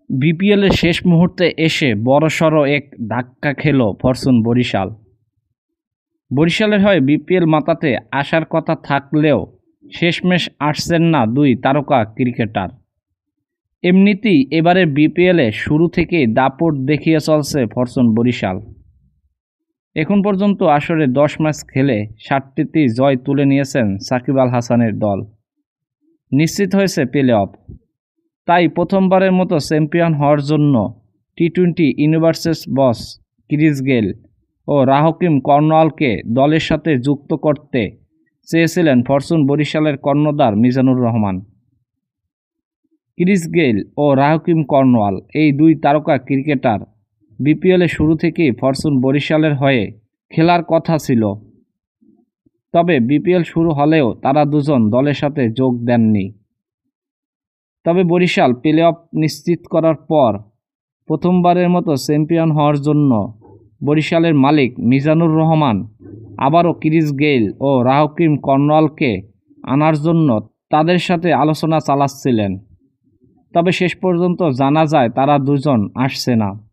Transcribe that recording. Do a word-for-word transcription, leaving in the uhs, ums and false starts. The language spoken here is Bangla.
বিপিএলের শেষ মুহূর্তে এসে বড়সড় এক ধাক্কা খেল ফরচুন বরিশাল। বরিশালের হয়ে বিপিএল মাতাতে আসার কথা থাকলেও শেষমেশ আসছেন না দুই তারকা ক্রিকেটার। এমনিতেই এবারের বিপিএলে শুরু থেকেই দাপট দেখিয়ে চলছে ফরচুন বরিশাল। এখন পর্যন্ত আসরে দশ ম্যাচ খেলে সাতটিতেই জয় তুলে নিয়েছেন সাকিব আল হাসানের দল। নিশ্চিত হয়েছে প্লে অফ। তাই প্রথমবারের মতো চ্যাম্পিয়ন হওয়ার জন্য T twenty universes boss Chris Gayle ও রাহকিম কর্নওয়ালকে দলের সাথে যুক্ত করতে চেয়েছিলেন ফরচুন বরিশালের কর্ণধার মিজানুর রহমান। ক্রিস গেল ও রাহকিম কর্নওয়াল এই দুই তারকা ক্রিকেটার বিপিএলে শুরু থেকেই ফরচুন বরিশালের হয়ে খেলার কথা ছিল, তবে বিপিএল শুরু হলেও তারা দুজন দলের সাথে যোগ দেননি। তবে বরিশাল প্লে অফ নিশ্চিত করার পর প্রথমবারের মতো চ্যাম্পিয়ন হওয়ার জন্য বরিশালের মালিক মিজানুর রহমান আবারও ক্রিস গেইল ও রাহকিম কর্নওয়ালকে আনার জন্য তাদের সাথে আলোচনা চালাচ্ছিলেন, তবে শেষ পর্যন্ত জানা যায় তারা দুজন আসছে না।